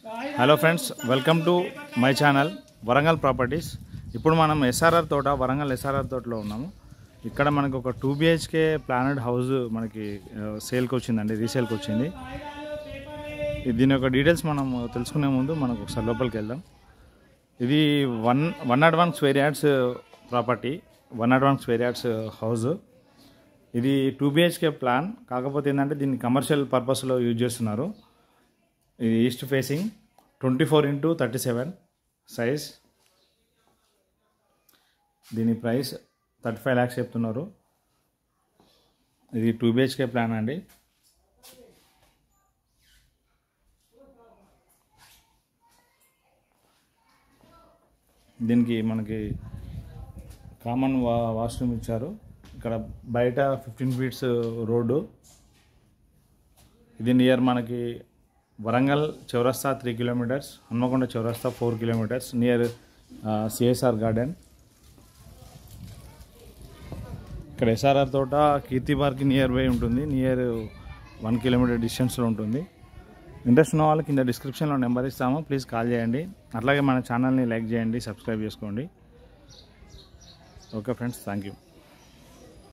Hello friends, welcome to my channel Warangal properties. ఇప్పుడు మనం SRR తోట, వరంగల్ ఎస్ఆర్ఆర్ తోటలో ఉన్నాము. ఇక్కడ మనకు ఒక 2 BHK ప్లానెడ్ హౌస్ మనకి సేల్కి వచ్చిందండి, రీసేల్కి వచ్చింది. దీని యొక్క డీటెయిల్స్ మనం తెలుసుకునే ముందు మనకు ఒకసారి లోపలికి వెళ్దాం. ఇది 101 square yards property, 101 square yards house. ఇది 2 BHK ప్లాన్, కాకపోతే ఏంటంటే దీన్ని కమర్షియల్ పర్పస్లో యూజ్ చేస్తున్నారు. ఇది ఈస్ట్ ఫేసింగ్, 24x37 సైజ్. దీని ప్రైస్ 35 lakhs చెప్తున్నారు. ఇది 2 BHK ప్లాన్ అండి. దీనికి మనకి కామన్ వాష్రూమ్ ఇచ్చారు. ఇక్కడ బయట 15 feet రోడ్డు. ఇది నియర్ మనకి వరంగల్ చౌరస్తా 3 kilometers, హన్మకొండ చౌరస్తా 4 kilometers, నియర్ సిఎస్ఆర్ గార్డెన్. ఇక్కడ SRR Thota Keerthi park nearby ఉంటుంది, నియర్ 1 kilometer డిస్టెన్స్లో ఉంటుంది. ఇంట్రెస్ట్ ఉన్న వాళ్ళకి కింద డిస్క్రిప్షన్లో నెంబర్ ఇస్తాము, ప్లీజ్ కాల్ చేయండి. అట్లాగే మన ఛానల్ని లైక్ చేయండి, సబ్స్క్రైబ్ చేసుకోండి. Okay friends, thank you.